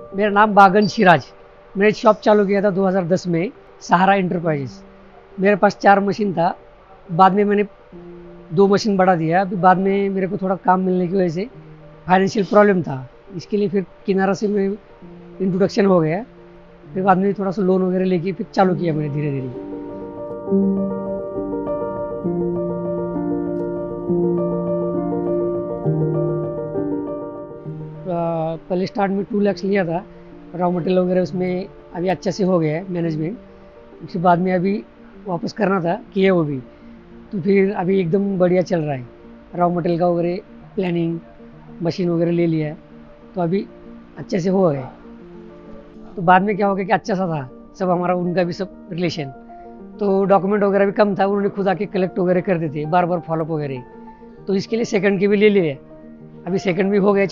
मेरा नाम बागन शिराज। मैंने शॉप चालू किया था 2010 में, सहारा इंटरप्राइजेस। मेरे पास 4 मशीन था। बाद में मैंने 2 मशीन बढ़ा दिया। अभी बाद में मेरे को थोड़ा काम मिलने की वजह से फाइनेंशियल प्रॉब्लम था, इसके लिए फिर किनारा से मैं इंट्रोडक्शन हो गया। फिर बाद में थोड़ा सा लोन वगैरह लेके फिर चालू किया मैंने धीरे धीरे। पहले स्टार्ट में 2 लाख लिया था। रॉ मटेरियल वगैरह उसमें अभी अच्छा से हो गया है मैनेजमेंट। उसके बाद में अभी वापस करना था, किया वो भी, तो फिर अभी एकदम बढ़िया चल रहा है। रॉ मटेरियल का वगैरह प्लानिंग, मशीन वगैरह ले लिया है, तो अभी अच्छे से हो गए। तो बाद में क्या हो गया कि अच्छा सा था सब हमारा, उनका भी सब रिलेशन। तो डॉक्यूमेंट वगैरह भी कम था, उन्होंने खुद आके कलेक्ट वगैरह कर देते, बार बार फॉलोअप वगैरह। तो इसके लिए सेकंड के भी ले लिए। अभी सेकंड भी हो गया,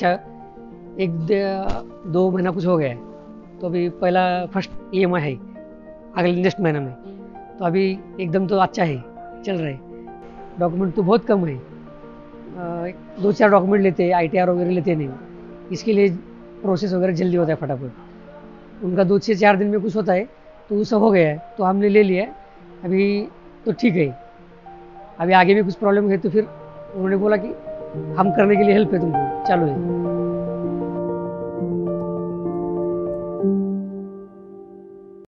1-2 महीना कुछ हो गया है। तो अभी पहला फर्स्ट EMI है अगले नेक्स्ट महीने में। तो अभी एकदम तो अच्छा है, चल रहा है। डॉक्यूमेंट तो बहुत कम है, 2-4 डॉक्यूमेंट लेते हैं, ITR वगैरह लेते नहीं। इसके लिए प्रोसेस वगैरह जल्दी होता है फटाफट। उनका 2 से 4 दिन में कुछ होता है, तो वो सब हो गया है, तो हमने ले लिया है अभी। तो ठीक है, अभी आगे भी कुछ प्रॉब्लम है तो फिर उन्होंने बोला कि हम करने के लिए हेल्प है तुमको, चालू है।